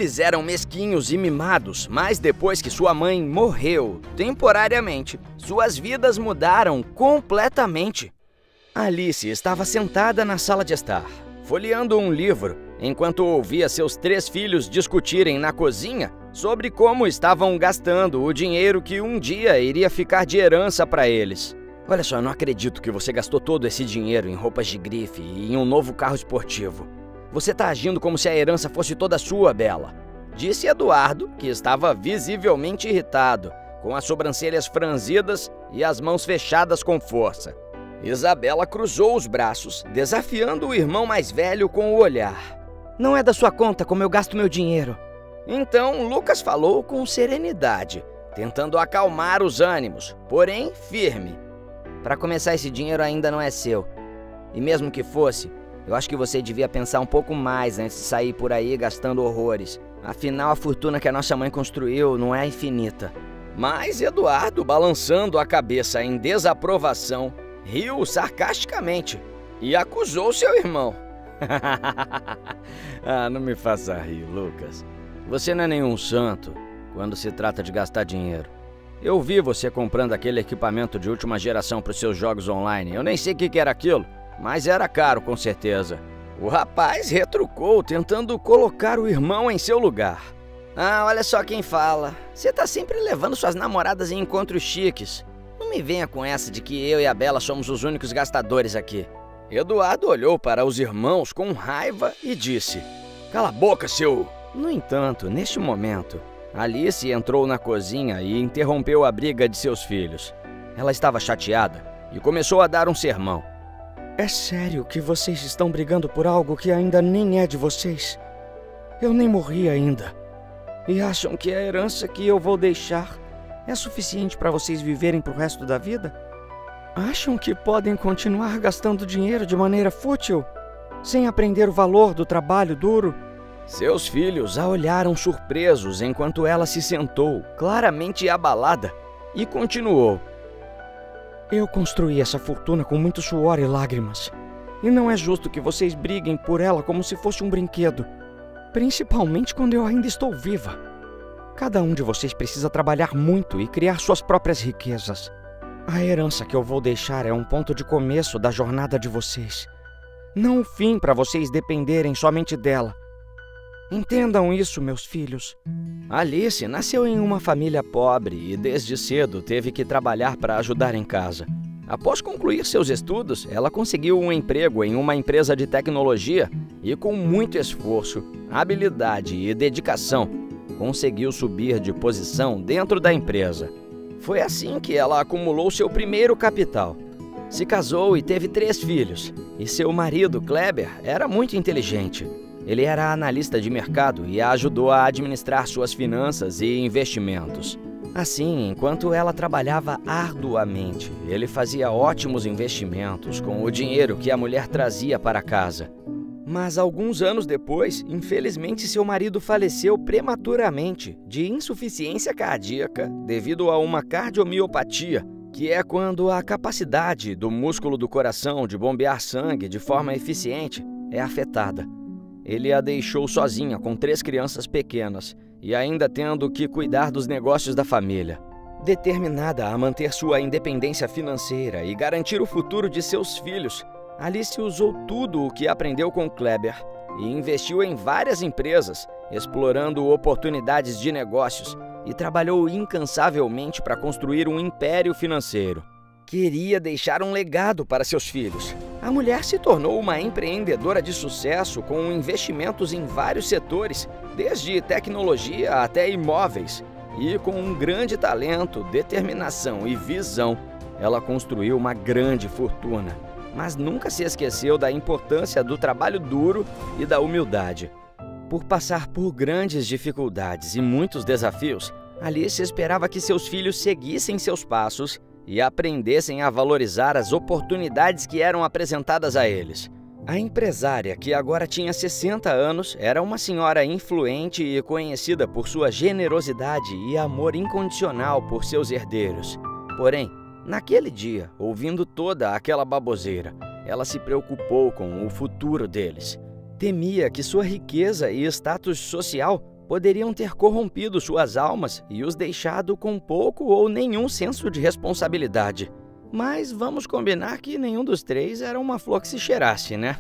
Eles eram mesquinhos e mimados, mas depois que sua mãe morreu temporariamente, suas vidas mudaram completamente. Alice estava sentada na sala de estar, folheando um livro, enquanto ouvia seus 3 filhos discutirem na cozinha sobre como estavam gastando o dinheiro que um dia iria ficar de herança para eles. Olha só, eu não acredito que você gastou todo esse dinheiro em roupas de grife e em um novo carro esportivo. Você está agindo como se a herança fosse toda sua, Bella, disse Eduardo, que estava visivelmente irritado, com as sobrancelhas franzidas e as mãos fechadas com força. Isabela cruzou os braços, desafiando o irmão mais velho com o olhar. Não é da sua conta como eu gasto meu dinheiro. Então, Lucas falou com serenidade, tentando acalmar os ânimos, porém firme. Para começar, esse dinheiro ainda não é seu. E mesmo que fosse, eu acho que você devia pensar um pouco mais antes de sair por aí gastando horrores. Afinal, a fortuna que a nossa mãe construiu não é infinita. Mas Eduardo, balançando a cabeça em desaprovação, riu sarcasticamente e acusou seu irmão. Ah, não me faça rir, Lucas. Você não é nenhum santo quando se trata de gastar dinheiro. Eu vi você comprando aquele equipamento de última geração para os seus jogos online. Eu nem sei o que era aquilo, mas era caro com certeza. O rapaz retrucou, tentando colocar o irmão em seu lugar. Ah, olha só quem fala. Você tá sempre levando suas namoradas em encontros chiques. Não me venha com essa de que eu e a Bella somos os únicos gastadores aqui. Eduardo olhou para os irmãos com raiva e disse: Cala a boca, seu... No entanto, neste momento, Alice entrou na cozinha e interrompeu a briga de seus filhos. Ela estava chateada e começou a dar um sermão. É sério que vocês estão brigando por algo que ainda nem é de vocês? Eu nem morri ainda. E acham que a herança que eu vou deixar é suficiente para vocês viverem pro resto da vida? Acham que podem continuar gastando dinheiro de maneira fútil, sem aprender o valor do trabalho duro? Seus filhos a olharam surpresos enquanto ela se sentou, claramente abalada, e continuou. Eu construí essa fortuna com muito suor e lágrimas, e não é justo que vocês briguem por ela como se fosse um brinquedo, principalmente quando eu ainda estou viva. Cada um de vocês precisa trabalhar muito e criar suas próprias riquezas. A herança que eu vou deixar é um ponto de começo da jornada de vocês, não o fim para vocês dependerem somente dela. Entendam isso, meus filhos. Alice nasceu em uma família pobre e desde cedo teve que trabalhar para ajudar em casa. Após concluir seus estudos, ela conseguiu um emprego em uma empresa de tecnologia e, com muito esforço, habilidade e dedicação, conseguiu subir de posição dentro da empresa. Foi assim que ela acumulou seu primeiro capital. Se casou e teve 3 filhos, e seu marido, Kleber, era muito inteligente. Ele era analista de mercado e a ajudou a administrar suas finanças e investimentos. Assim, enquanto ela trabalhava arduamente, ele fazia ótimos investimentos com o dinheiro que a mulher trazia para casa. Mas alguns anos depois, infelizmente, seu marido faleceu prematuramente de insuficiência cardíaca devido a uma cardiomiopatia, que é quando a capacidade do músculo do coração de bombear sangue de forma eficiente é afetada. Ele a deixou sozinha com 3 crianças pequenas e ainda tendo que cuidar dos negócios da família. Determinada a manter sua independência financeira e garantir o futuro de seus filhos, Alice usou tudo o que aprendeu com Kleber e investiu em várias empresas, explorando oportunidades de negócios, e trabalhou incansavelmente para construir um império financeiro. Queria deixar um legado para seus filhos. A mulher se tornou uma empreendedora de sucesso com investimentos em vários setores, desde tecnologia até imóveis. E com um grande talento, determinação e visão, ela construiu uma grande fortuna. Mas nunca se esqueceu da importância do trabalho duro e da humildade. Por passar por grandes dificuldades e muitos desafios, Alice esperava que seus filhos seguissem seus passos e aprendessem a valorizar as oportunidades que eram apresentadas a eles. A empresária, que agora tinha 60 anos, era uma senhora influente e conhecida por sua generosidade e amor incondicional por seus herdeiros. Porém, naquele dia, ouvindo toda aquela baboseira, ela se preocupou com o futuro deles. Temia que sua riqueza e status social poderiam ter corrompido suas almas e os deixado com pouco ou nenhum senso de responsabilidade. Mas vamos combinar que nenhum dos três era uma flor que se cheirasse, né?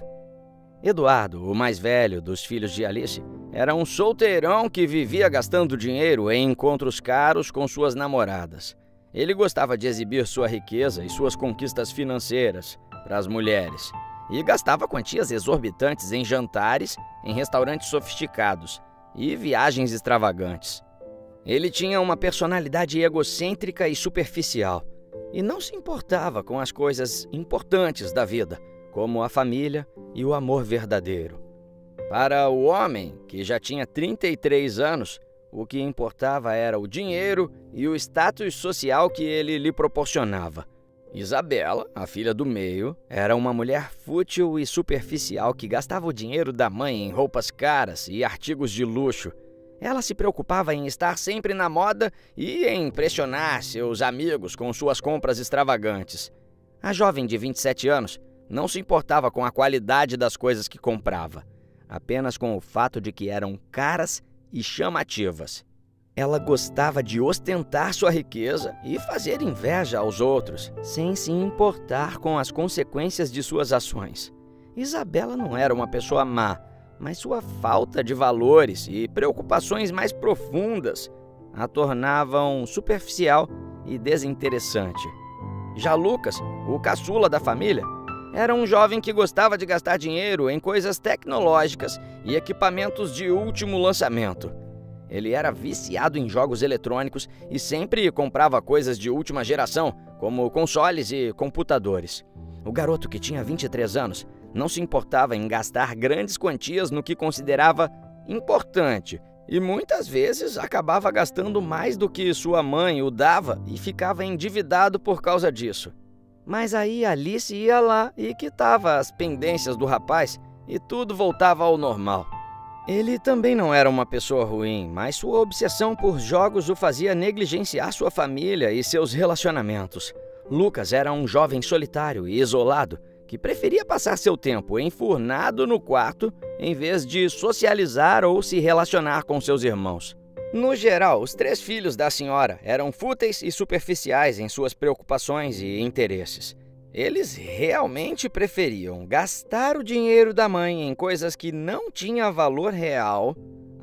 Eduardo, o mais velho dos filhos de Alice, era um solteirão que vivia gastando dinheiro em encontros caros com suas namoradas. Ele gostava de exibir sua riqueza e suas conquistas financeiras para as mulheres e gastava quantias exorbitantes em jantares em restaurantes sofisticados e viagens extravagantes. Ele tinha uma personalidade egocêntrica e superficial e não se importava com as coisas importantes da vida, como a família e o amor verdadeiro. Para o homem, que já tinha 33 anos, o que importava era o dinheiro e o status social que ele lhe proporcionava. Isabela, a filha do meio, era uma mulher fútil e superficial que gastava o dinheiro da mãe em roupas caras e artigos de luxo. Ela se preocupava em estar sempre na moda e em impressionar seus amigos com suas compras extravagantes. A jovem de 27 anos não se importava com a qualidade das coisas que comprava, apenas com o fato de que eram caras e chamativas. Ela gostava de ostentar sua riqueza e fazer inveja aos outros, sem se importar com as consequências de suas ações. Isabela não era uma pessoa má, mas sua falta de valores e preocupações mais profundas a tornavam superficial e desinteressante. Já Lucas, o caçula da família, era um jovem que gostava de gastar dinheiro em coisas tecnológicas e equipamentos de último lançamento. Ele era viciado em jogos eletrônicos e sempre comprava coisas de última geração, como consoles e computadores. O garoto, que tinha 23 anos, não se importava em gastar grandes quantias no que considerava importante e muitas vezes acabava gastando mais do que sua mãe o dava e ficava endividado por causa disso. Mas aí Alice ia lá e quitava as pendências do rapaz e tudo voltava ao normal. Ele também não era uma pessoa ruim, mas sua obsessão por jogos o fazia negligenciar sua família e seus relacionamentos. Lucas era um jovem solitário e isolado que preferia passar seu tempo enfurnado no quarto em vez de socializar ou se relacionar com seus irmãos. No geral, os três filhos da senhora eram fúteis e superficiais em suas preocupações e interesses. Eles realmente preferiam gastar o dinheiro da mãe em coisas que não tinham valor real,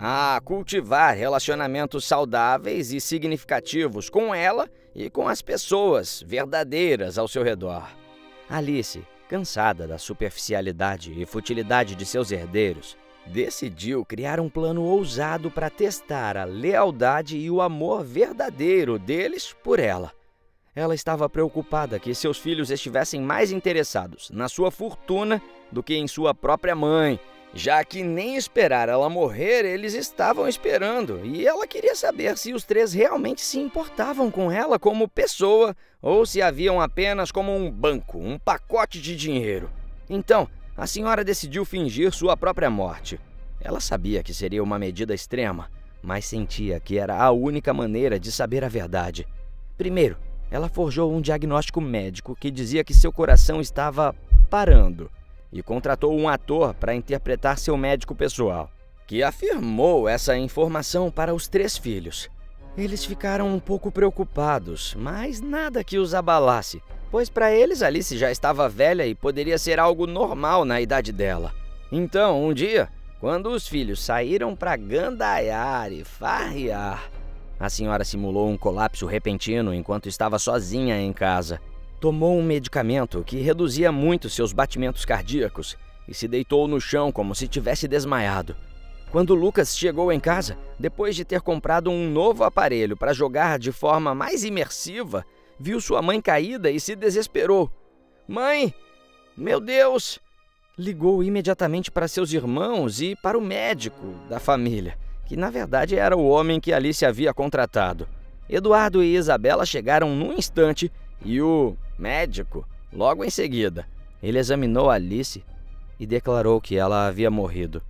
a cultivar relacionamentos saudáveis e significativos com ela e com as pessoas verdadeiras ao seu redor. Alice, cansada da superficialidade e futilidade de seus herdeiros, decidiu criar um plano ousado para testar a lealdade e o amor verdadeiro deles por ela. Ela estava preocupada que seus filhos estivessem mais interessados na sua fortuna do que em sua própria mãe, já que nem esperar ela morrer eles estavam esperando, e ela queria saber se os três realmente se importavam com ela como pessoa ou se a viam apenas como um banco, um pacote de dinheiro. Então, a senhora decidiu fingir sua própria morte. Ela sabia que seria uma medida extrema, mas sentia que era a única maneira de saber a verdade. Primeiro, ela forjou um diagnóstico médico que dizia que seu coração estava parando e contratou um ator para interpretar seu médico pessoal, que afirmou essa informação para os três filhos. Eles ficaram um pouco preocupados, mas nada que os abalasse, pois para eles Alice já estava velha e poderia ser algo normal na idade dela. Então, um dia, quando os filhos saíram para gandaiar e farrear, a senhora simulou um colapso repentino enquanto estava sozinha em casa. Tomou um medicamento que reduzia muito seus batimentos cardíacos e se deitou no chão como se tivesse desmaiado. Quando Lucas chegou em casa, depois de ter comprado um novo aparelho para jogar de forma mais imersiva, viu sua mãe caída e se desesperou. "Mãe! Meu Deus!" Ligou imediatamente para seus irmãos e para o médico da família, que na verdade era o homem que Alice havia contratado. Eduardo e Isabela chegaram num instante e o médico logo em seguida. Ele examinou Alice e declarou que ela havia morrido.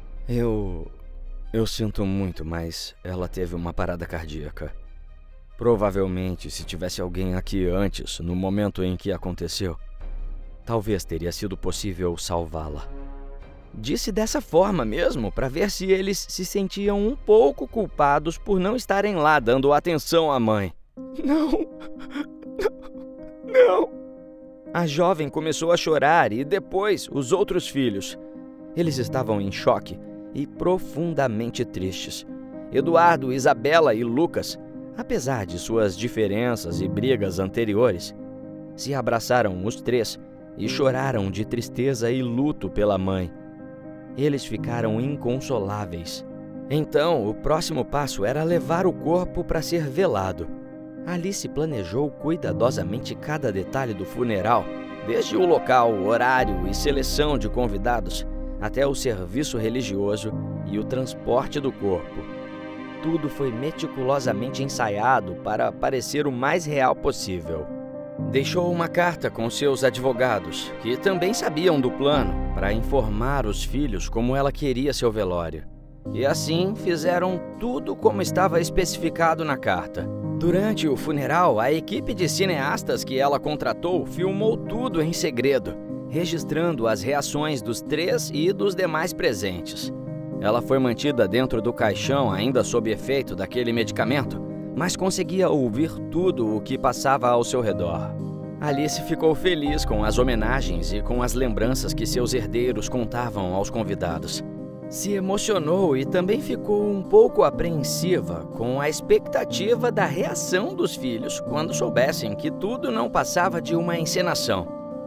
Eu sinto muito, mas ela teve uma parada cardíaca. Provavelmente, se tivesse alguém aqui antes, no momento em que aconteceu, talvez teria sido possível salvá-la. Disse dessa forma mesmo, para ver se eles se sentiam um pouco culpados por não estarem lá dando atenção à mãe. Não, não. A jovem começou a chorar e depois os outros filhos. Eles estavam em choque e profundamente tristes. Eduardo, Isabela e Lucas, apesar de suas diferenças e brigas anteriores, se abraçaram os três e choraram de tristeza e luto pela mãe. Eles ficaram inconsoláveis. Então, o próximo passo era levar o corpo para ser velado. Alice planejou cuidadosamente cada detalhe do funeral, desde o local, horário e seleção de convidados, até o serviço religioso e o transporte do corpo. Tudo foi meticulosamente ensaiado para parecer o mais real possível. Deixou uma carta com seus advogados, que também sabiam do plano, para informar os filhos como ela queria seu velório. E assim fizeram tudo como estava especificado na carta. Durante o funeral, a equipe de cineastas que ela contratou filmou tudo em segredo, registrando as reações dos três e dos demais presentes. Ela foi mantida dentro do caixão ainda sob efeito daquele medicamento, mas conseguia ouvir tudo o que passava ao seu redor. Alice ficou feliz com as homenagens e com as lembranças que seus herdeiros contavam aos convidados. Se emocionou e também ficou um pouco apreensiva com a expectativa da reação dos filhos quando soubessem que tudo não passava de uma encenação.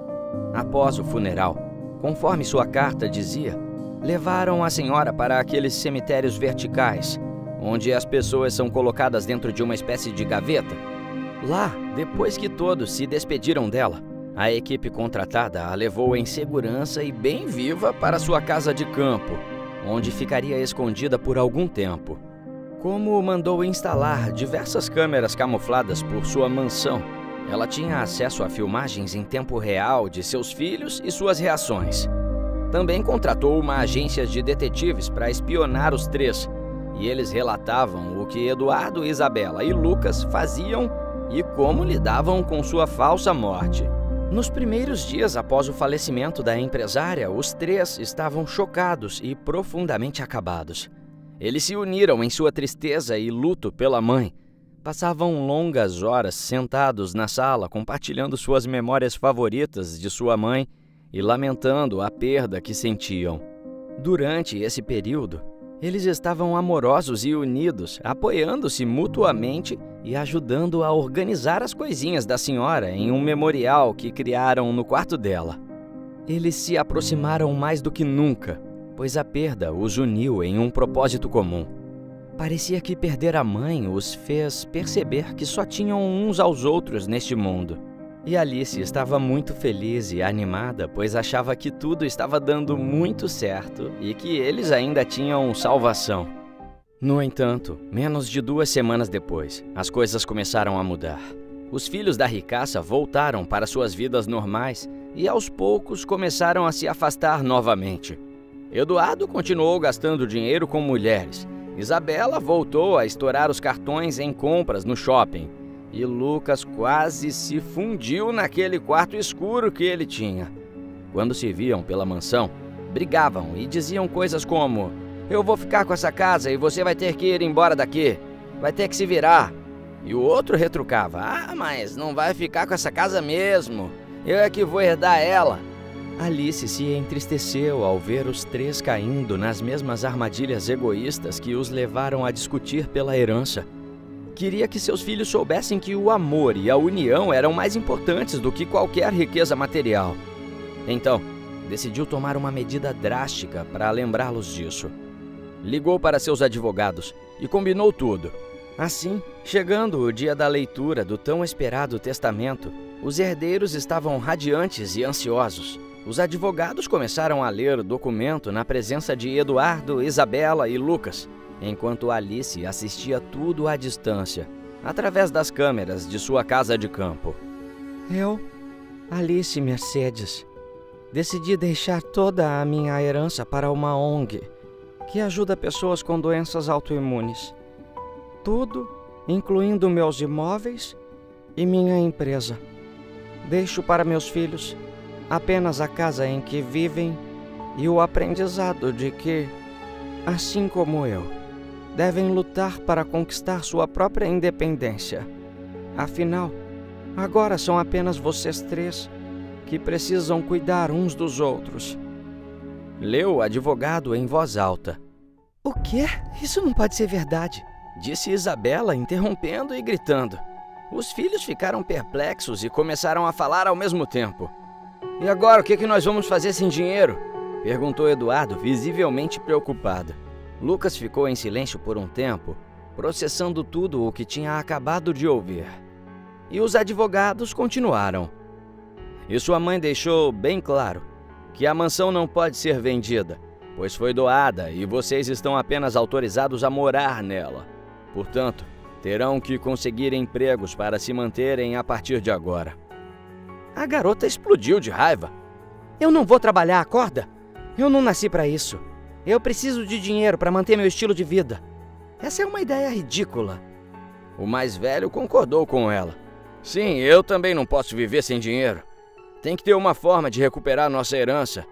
Após o funeral, conforme sua carta dizia, levaram a senhora para aqueles cemitérios verticais, onde as pessoas são colocadas dentro de uma espécie de gaveta. Lá, depois que todos se despediram dela, a equipe contratada a levou em segurança e bem viva para sua casa de campo, onde ficaria escondida por algum tempo. Como mandou instalar diversas câmeras camufladas por sua mansão, ela tinha acesso a filmagens em tempo real de seus filhos e suas reações. Também contratou uma agência de detetives para espionar os três, e eles relatavam o que Eduardo, Isabela e Lucas faziam e como lidavam com sua falsa morte. Nos primeiros dias após o falecimento da empresária, os três estavam chocados e profundamente acabados. Eles se uniram em sua tristeza e luto pela mãe. Passavam longas horas sentados na sala, compartilhando suas memórias favoritas de sua mãe e lamentando a perda que sentiam. Durante esse período, eles estavam amorosos e unidos, apoiando-se mutuamente e ajudando a organizar as coisinhas da senhora em um memorial que criaram no quarto dela. Eles se aproximaram mais do que nunca, pois a perda os uniu em um propósito comum. Parecia que perder a mãe os fez perceber que só tinham uns aos outros neste mundo. E Alice estava muito feliz e animada, pois achava que tudo estava dando muito certo e que eles ainda tinham salvação. No entanto, menos de 2 semanas depois, as coisas começaram a mudar. Os filhos da ricaça voltaram para suas vidas normais e aos poucos começaram a se afastar novamente. Eduardo continuou gastando dinheiro com mulheres. Isabela voltou a estourar os cartões em compras no shopping. E Lucas quase se fundiu naquele quarto escuro que ele tinha. Quando se viam pela mansão, brigavam e diziam coisas como: "Eu vou ficar com essa casa e você vai ter que ir embora daqui. Vai ter que se virar." E o outro retrucava: "Ah, mas não vai ficar com essa casa mesmo. Eu é que vou herdar ela." Alice se entristeceu ao ver os três caindo nas mesmas armadilhas egoístas que os levaram a discutir pela herança. Queria que seus filhos soubessem que o amor e a união eram mais importantes do que qualquer riqueza material. Então, decidiu tomar uma medida drástica para lembrá-los disso. Ligou para seus advogados e combinou tudo. Assim, chegando o dia da leitura do tão esperado testamento, os herdeiros estavam radiantes e ansiosos. Os advogados começaram a ler o documento na presença de Eduardo, Isabela e Lucas, enquanto Alice assistia tudo à distância, através das câmeras de sua casa de campo. Eu, Alice Mercedes, decidi deixar toda a minha herança para uma ONG que ajuda pessoas com doenças autoimunes. Tudo, incluindo meus imóveis e minha empresa. Deixo para meus filhos apenas a casa em que vivem e o aprendizado de que, assim como eu, devem lutar para conquistar sua própria independência. Afinal, agora são apenas vocês três que precisam cuidar uns dos outros. Leu o advogado em voz alta. O quê? Isso não pode ser verdade, disse Isabela, interrompendo e gritando. Os filhos ficaram perplexos e começaram a falar ao mesmo tempo. E agora, o que nós vamos fazer sem dinheiro? Perguntou Eduardo, visivelmente preocupado. Lucas ficou em silêncio por um tempo, processando tudo o que tinha acabado de ouvir. E os advogados continuaram. E sua mãe deixou bem claro que a mansão não pode ser vendida, pois foi doada e vocês estão apenas autorizados a morar nela. Portanto, terão que conseguir empregos para se manterem a partir de agora. A garota explodiu de raiva. Eu não vou trabalhar, acorda? Eu não nasci para isso. Eu preciso de dinheiro para manter meu estilo de vida. Essa é uma ideia ridícula. O mais velho concordou com ela. Sim, eu também não posso viver sem dinheiro. Tem que ter uma forma de recuperar nossa herança.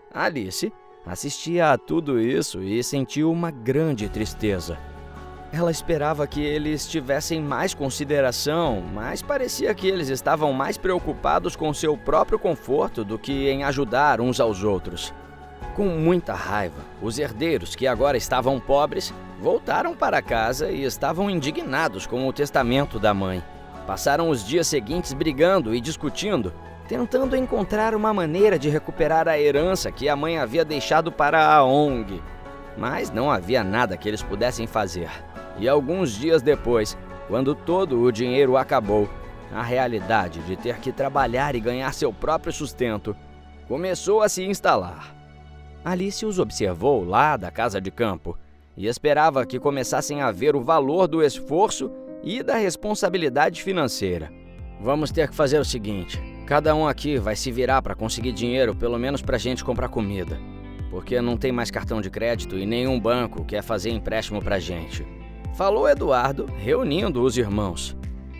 Alice assistia a tudo isso e sentiu uma grande tristeza. Ela esperava que eles tivessem mais consideração, mas parecia que eles estavam mais preocupados com seu próprio conforto do que em ajudar uns aos outros. Com muita raiva, os herdeiros, que agora estavam pobres, voltaram para casa e estavam indignados com o testamento da mãe. Passaram os dias seguintes brigando e discutindo, tentando encontrar uma maneira de recuperar a herança que a mãe havia deixado para a ONG. Mas não havia nada que eles pudessem fazer. E alguns dias depois, quando todo o dinheiro acabou, a realidade de ter que trabalhar e ganhar seu próprio sustento começou a se instalar. Alice os observou lá da casa de campo e esperava que começassem a ver o valor do esforço e da responsabilidade financeira. Vamos ter que fazer o seguinte: cada um aqui vai se virar para conseguir dinheiro, pelo menos para a gente comprar comida, porque não tem mais cartão de crédito e nenhum banco quer fazer empréstimo para a gente. Falou Eduardo, reunindo os irmãos.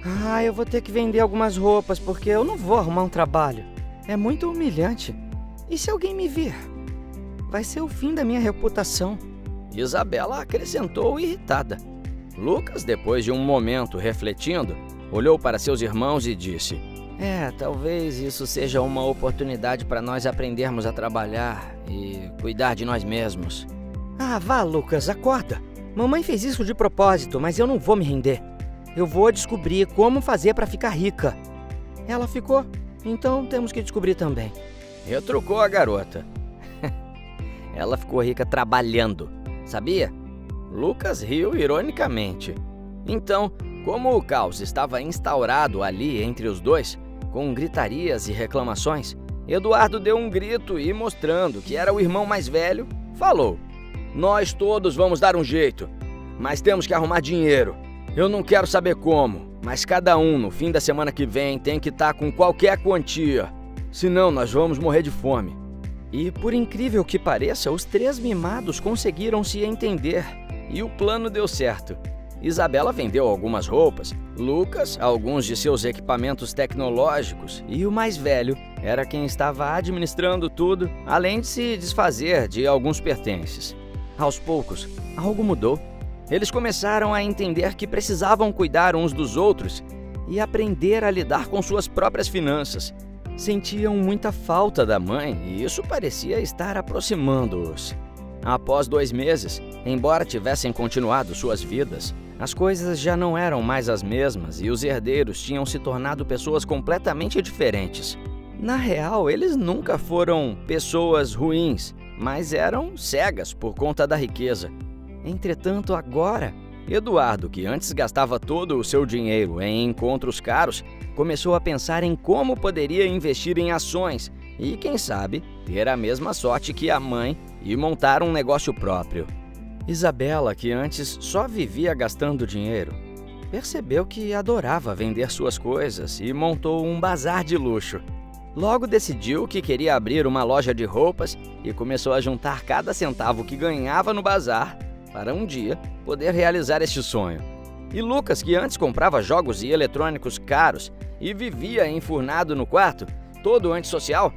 Eu vou ter que vender algumas roupas, porque eu não vou arrumar um trabalho. É muito humilhante. E se alguém me vir? Vai ser o fim da minha reputação. Isabela acrescentou irritada. Lucas, depois de um momento refletindo, olhou para seus irmãos e disse: talvez isso seja uma oportunidade para nós aprendermos a trabalhar e cuidar de nós mesmos. Vá, Lucas, acorda. Mamãe fez isso de propósito, mas eu não vou me render. Eu vou descobrir como fazer para ficar rica. Ela ficou, então temos que descobrir também. Retrucou a garota. Ela ficou rica trabalhando, sabia? Lucas riu ironicamente. Então, como o caos estava instaurado ali entre os dois, com gritarias e reclamações, Eduardo deu um grito e, mostrando que era o irmão mais velho, falou: nós todos vamos dar um jeito, mas temos que arrumar dinheiro. Eu não quero saber como, mas cada um no fim da semana que vem tem que estar com qualquer quantia, senão nós vamos morrer de fome. E, por incrível que pareça, os três mimados conseguiram se entender e o plano deu certo. Isabela vendeu algumas roupas, Lucas alguns de seus equipamentos tecnológicos e o mais velho era quem estava administrando tudo, além de se desfazer de alguns pertences. Aos poucos, algo mudou. Eles começaram a entender que precisavam cuidar uns dos outros e aprender a lidar com suas próprias finanças. Sentiam muita falta da mãe e isso parecia estar aproximando-os. Após 2 meses, embora tivessem continuado suas vidas, as coisas já não eram mais as mesmas e os herdeiros tinham se tornado pessoas completamente diferentes. Na real, eles nunca foram pessoas ruins, mas eram cegas por conta da riqueza. Entretanto, agora, Eduardo, que antes gastava todo o seu dinheiro em encontros caros, começou a pensar em como poderia investir em ações e, quem sabe, ter a mesma sorte que a mãe e montar um negócio próprio. Isabela, que antes só vivia gastando dinheiro, percebeu que adorava vender suas coisas e montou um bazar de luxo. Logo decidiu que queria abrir uma loja de roupas e começou a juntar cada centavo que ganhava no bazar para um dia poder realizar este sonho. E Lucas, que antes comprava jogos e eletrônicos caros e vivia enfurnado no quarto, todo antissocial,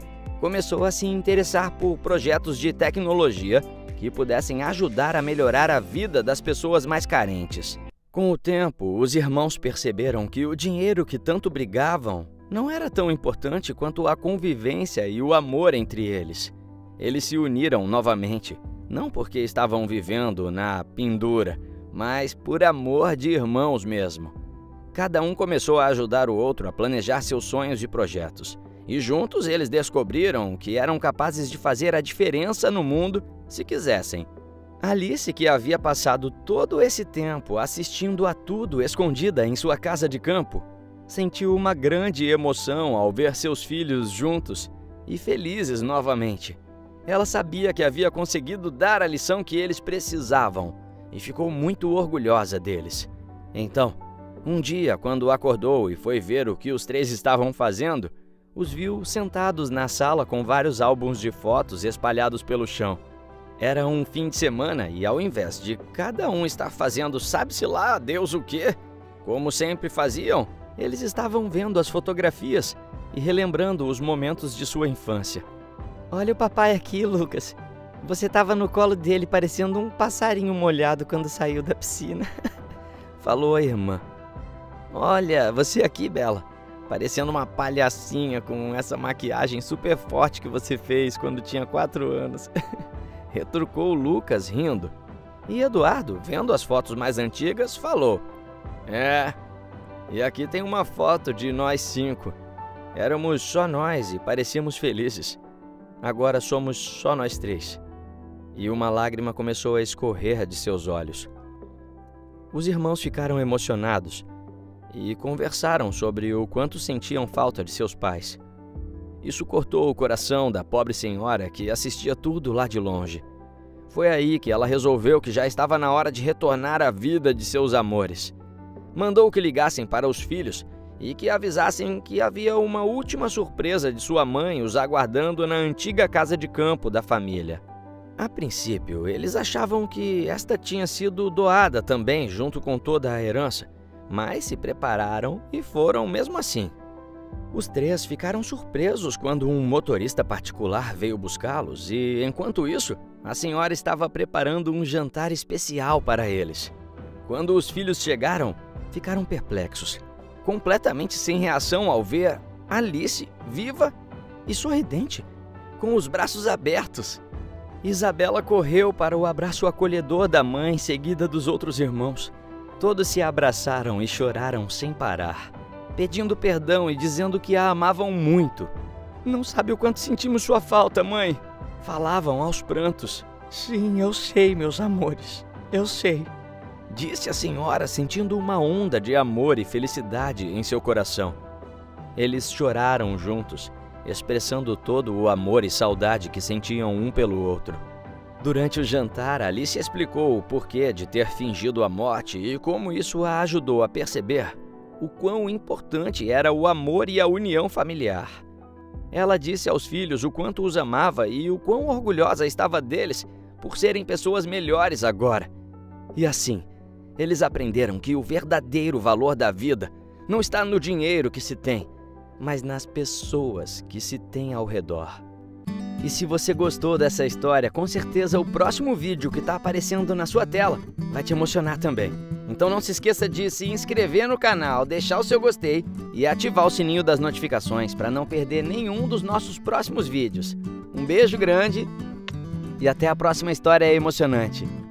começou a se interessar por projetos de tecnologia que pudessem ajudar a melhorar a vida das pessoas mais carentes. Com o tempo, os irmãos perceberam que o dinheiro que tanto brigavam não era tão importante quanto a convivência e o amor entre eles. Eles se uniram novamente, não porque estavam vivendo na pendura, mas por amor de irmãos mesmo. Cada um começou a ajudar o outro a planejar seus sonhos e projetos. E juntos eles descobriram que eram capazes de fazer a diferença no mundo se quisessem. Alice, que havia passado todo esse tempo assistindo a tudo escondida em sua casa de campo, sentiu uma grande emoção ao ver seus filhos juntos e felizes novamente. Ela sabia que havia conseguido dar a lição que eles precisavam e ficou muito orgulhosa deles. Então, um dia, quando acordou e foi ver o que os três estavam fazendo, os viu sentados na sala com vários álbuns de fotos espalhados pelo chão. Era um fim de semana e, ao invés de cada um estar fazendo sabe-se lá Deus o quê, como sempre faziam, eles estavam vendo as fotografias e relembrando os momentos de sua infância. Olha o papai aqui, Lucas. Você estava no colo dele parecendo um passarinho molhado quando saiu da piscina. Falou a irmã. Olha, você aqui, Bela, parecendo uma palhacinha com essa maquiagem super forte que você fez quando tinha 4 anos. Retrucou o Lucas, rindo. E Eduardo, vendo as fotos mais antigas, falou: e aqui tem uma foto de nós 5. Éramos só nós e parecíamos felizes. Agora somos só nós 3. E uma lágrima começou a escorrer de seus olhos. Os irmãos ficaram emocionados e conversaram sobre o quanto sentiam falta de seus pais. Isso cortou o coração da pobre senhora que assistia tudo lá de longe. Foi aí que ela resolveu que já estava na hora de retornar à vida de seus amores. Mandou que ligassem para os filhos e que avisassem que havia uma última surpresa de sua mãe os aguardando na antiga casa de campo da família. A princípio, eles achavam que esta tinha sido doada também junto com toda a herança, mas se prepararam e foram mesmo assim. Os 3 ficaram surpresos quando um motorista particular veio buscá-los e, enquanto isso, a senhora estava preparando um jantar especial para eles. Quando os filhos chegaram, ficaram perplexos, completamente sem reação ao ver Alice viva e sorridente, com os braços abertos. Isabela correu para o abraço acolhedor da mãe, seguida dos outros irmãos. Todos se abraçaram e choraram sem parar, pedindo perdão e dizendo que a amavam muito. Não sabe o quanto sentimos sua falta, mãe. Falavam aos prantos. Sim, eu sei, meus amores. Eu sei. Disse a senhora, sentindo uma onda de amor e felicidade em seu coração. Eles choraram juntos, expressando todo o amor e saudade que sentiam um pelo outro. Durante o jantar, Alice explicou o porquê de ter fingido a morte e como isso a ajudou a perceber o quão importante era o amor e a união familiar. Ela disse aos filhos o quanto os amava e o quão orgulhosa estava deles por serem pessoas melhores agora. E assim, eles aprenderam que o verdadeiro valor da vida não está no dinheiro que se tem, mas nas pessoas que se tem ao redor. E se você gostou dessa história, com certeza o próximo vídeo que está aparecendo na sua tela vai te emocionar também. Então não se esqueça de se inscrever no canal, deixar o seu gostei e ativar o sininho das notificações para não perder nenhum dos nossos próximos vídeos. Um beijo grande e até a próxima história emocionante.